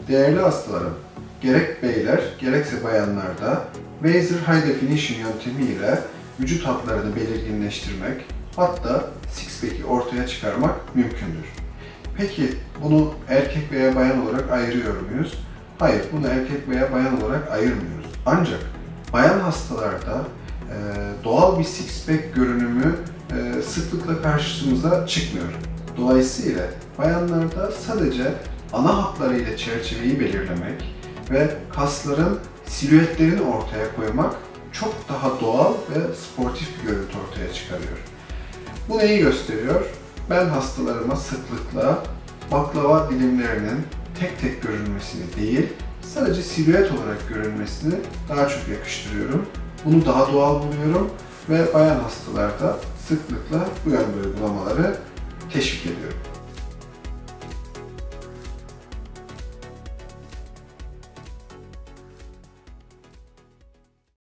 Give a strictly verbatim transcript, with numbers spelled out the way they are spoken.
Değerli hastalarım, gerek beyler gerekse bayanlarda Vaser High Definition yöntemiyle vücut hatlarını belirginleştirmek, hatta six pack'i ortaya çıkarmak mümkündür. Peki bunu erkek veya bayan olarak ayırıyor muyuz? Hayır, bunu erkek veya bayan olarak ayırmıyoruz. Ancak bayan hastalarda e, doğal bir six pack görünümü e, sıklıkla karşımıza çıkmıyor. Dolayısıyla bayanlarda sadece ana hatlarıyla çerçeveyi belirlemek ve kasların silüetlerini ortaya koymak çok daha doğal ve sportif bir görüntü ortaya çıkarıyor. Bu neyi gösteriyor? Ben hastalarıma sıklıkla baklava dilimlerinin tek tek görünmesini değil, sadece silüet olarak görünmesini daha çok yakıştırıyorum. Bunu daha doğal buluyorum ve bayan hastalarda sıklıkla bu yönde uygulamaları teşvik ediyorum.